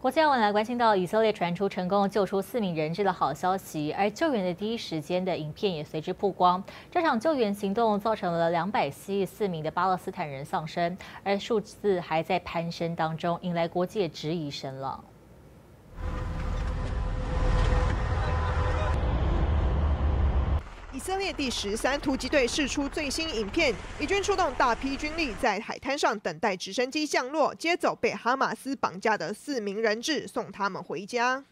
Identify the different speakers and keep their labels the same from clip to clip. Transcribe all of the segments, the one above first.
Speaker 1: 国际新闻来关心到以色列传出成功救出4名人质的好消息，而救援的第一时间的影片也随之曝光。这场救援行动造成了274名的巴勒斯坦人丧生，而数字还在攀升当中，引来国际质疑声浪。
Speaker 2: 以色列第13突击队释出最新影片，以军出动大批军力在海滩上等待直升机降落，接走被哈马斯绑架的4名人质，送他们回家。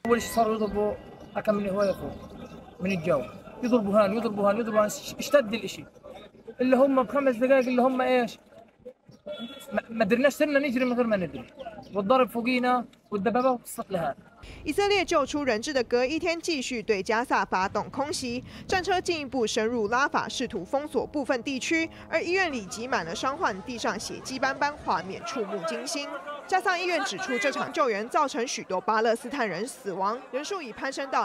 Speaker 2: 以色列救出人质的隔一天，继续对加萨发动空袭，战车进一步深入拉法，试图封锁部分地区。而医院里挤满了伤患，地上血迹斑斑，画面触目惊心。加萨医院指出，这场救援造成许多巴勒斯坦人死亡，人数已攀升到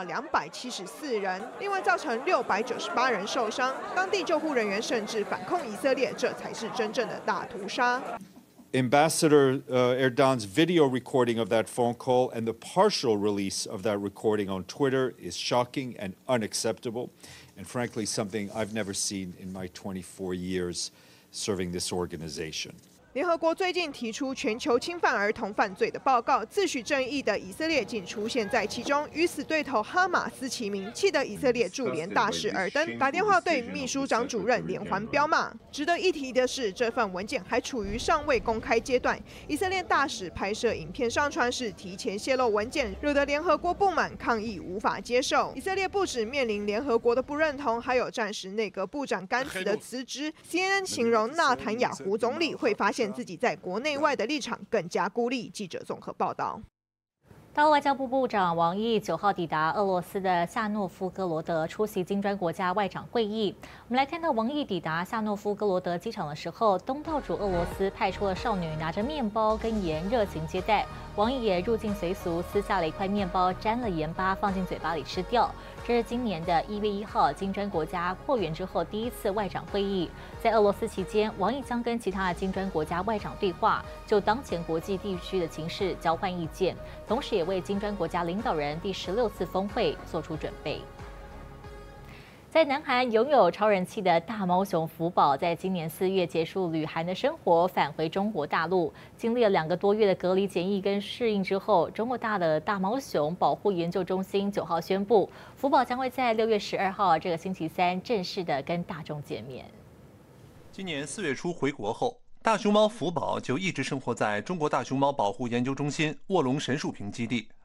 Speaker 2: 274人，另外造成698人受伤。当地救护人员甚至反控以色列，这才是真正的大屠杀。
Speaker 3: Ambassador Erdogan's video recording of that phone call and the partial release of that recording on Twitter is shocking and unacceptable, and frankly, something I've never seen in my 24 years serving this organization.
Speaker 2: 联合国最近提出全球侵犯儿童犯罪的报告，自诩正义的以色列竟出现在其中，与死对头哈马斯齐名，气得以色列驻联大使尔登打电话对秘书长主任连环飙骂。值得一提的是，这份文件还处于尚未公开阶段，以色列大使拍摄影片上传时提前泄露文件，惹得联合国不满抗议，无法接受。以色列不止面临联合国的不认同，还有战时内阁部长甘茨的辞职。CNN 形容纳坦雅胡总理会发现 自己在国内外的立场更加孤立。记者综合报道。
Speaker 1: 大陆外交部部长王毅9号抵达俄罗斯的夏诺夫哥罗德，出席金砖国家外长会议。我们来看到王毅抵达夏诺夫哥罗德机场的时候，东道主俄罗斯派出了少女拿着面包跟盐热情接待。王毅也入境随俗，撕下了一块面包，沾了盐巴放进嘴巴里吃掉。这是今年的1月1号金砖国家扩员之后第一次外长会议。在俄罗斯期间，王毅将跟其他的金砖国家外长对话，就当前国际地区的情势交换意见，同时也为金砖国家领导人第16次峰会做出准备。在南韩拥有超人气的大猫熊福宝，在今年4月结束旅韩的生活，返回中国大陆。经历了2个多月的隔离检疫跟适应之后，中国大的大猫熊保护研究中心9号宣布，福宝将会在6月12号这个星期三正式的跟大众见面。
Speaker 4: 今年4月初回国后，大熊猫福宝就一直生活在中国大熊猫保护研究中心卧龙神树坪基地。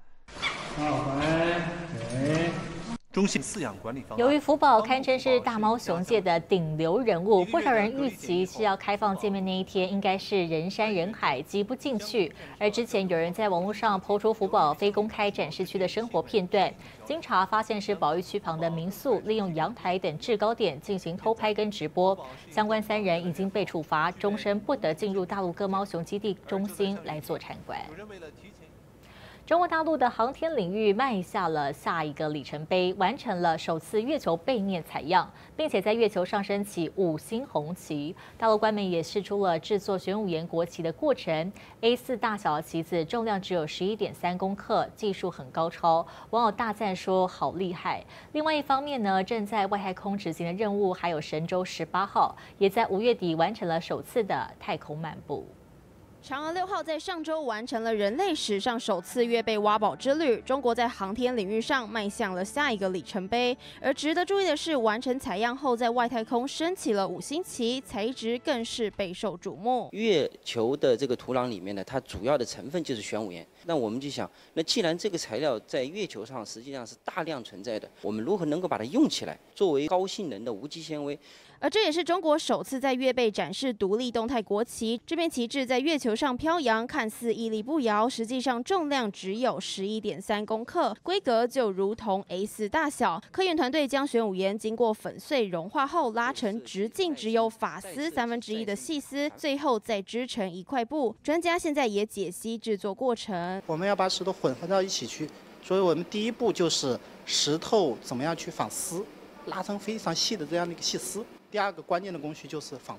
Speaker 4: 中心饲养管理方案。
Speaker 1: 由于福宝堪称是大猫熊界的顶流人物，不少人预期是要开放见面那一天，应该是人山人海，挤不进去。而之前有人在网络上抛出福宝非公开展示区的生活片段，经查发现是保育区旁的民宿利用阳台等制高点进行偷拍跟直播，相关3人已经被处罚，终身不得进入大陆各猫熊基地中心来做参观。中国大陆的航天领域迈下了下一个里程碑，完成了首次月球背面采样，并且在月球上升起5星红旗。大陆官媒也释出了制作玄武岩国旗的过程 ，A4 大小的旗子，重量只有11.3公克，技术很高超，网友大赞说好厉害。另外一方面呢，正在外太空执行的任务还有神舟18号，也在5月底完成了首次的太空漫步。
Speaker 5: 嫦娥6号在上周完成了人类史上首次月背挖宝之旅，中国在航天领域上迈向了下一个里程碑。而值得注意的是，完成采样后，在外太空升起了5星旗，材质更是备受瞩目。
Speaker 6: 月球的这个土壤里面呢，它主要的成分就是玄武岩。那我们就想，那既然这个材料在月球上实际上是大量存在的，我们如何能够把它用起来，作为高性能的无机纤维？
Speaker 5: 而这也是中国首次在月背展示独立动态国旗。这面旗帜在月球上飘扬，看似屹立不摇，实际上重量只有11.3公克，规格就如同 A4 大小。科研团队将玄武岩经过粉碎融化后，拉成直径只有发丝1/3的细丝，最后再织成一块布。专家现在也解析制作过程。
Speaker 7: 我们要把石头混合到一起去，所以我们第一步就是石头怎么样去纺丝，拉成非常细的这样的一个细丝。 第2个关键的工序就是纺纱。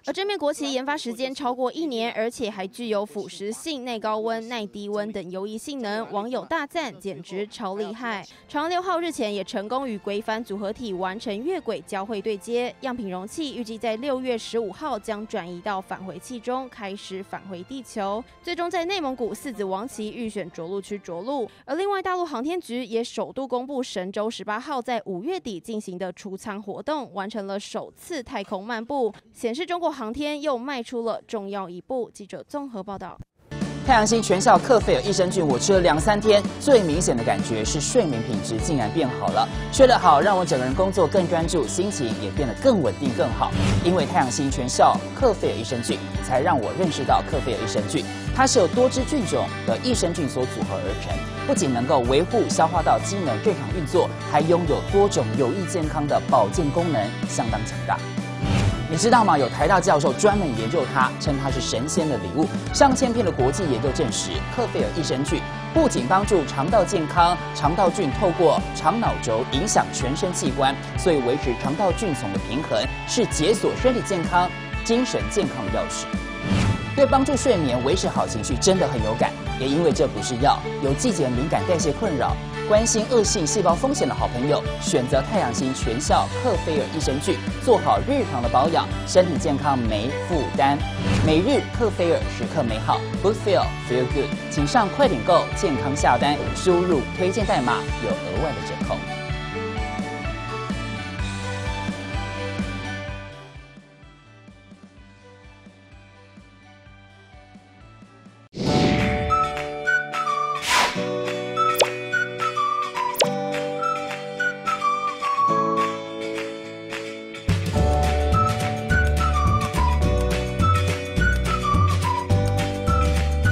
Speaker 5: 而这面国旗研发时间超过1年，而且还具有腐蚀性、耐高温、耐低温等优异性能，网友大赞，简直超厉害。长6号日前也成功与鬼帆组合体完成月轨交会对接，样品容器预计在6月15号将转移到返回器中，开始返回地球。最终在内蒙古4子王旗预选着陆区着陆。而另外，大陆航天局也首度公布神舟18号在5月底进行的出舱活动，完成了首次太空漫步，显示中国航天又迈出了重要一步。记者综合报道。
Speaker 8: 太阳星全效克菲尔益生菌，我吃了2、3天，最明显的感觉是睡眠品质竟然变好了。睡得好，让我整个人工作更专注，心情也变得更稳定、更好。因为太阳星全效克菲尔益生菌，才让我认识到克菲尔益生菌，它是由多支菌种的益生菌所组合而成，不仅能够维护消化道机能正常运作，还拥有多种有益健康的保健功能，相当强大。你知道吗？有台大教授专门研究它，称它是神仙的礼物。上千篇的国际研究证实，克菲尔益生菌不仅帮助肠道健康，肠道菌透过肠脑轴影响全身器官，所以维持肠道菌丛的平衡，是解锁身体健康、精神健康的钥匙。对帮助睡眠、维持好情绪真的很有感，也因为这不是药，有季节敏感、代谢困扰、关心恶性细胞风险的好朋友，选择太阳星全效克菲尔益生菌，做好日常的保养，身体健康没负担。每日克菲尔，时刻美好 ，Good Feel Feel Good， 请上快点购健康下单，输入推荐代码有额外的折扣。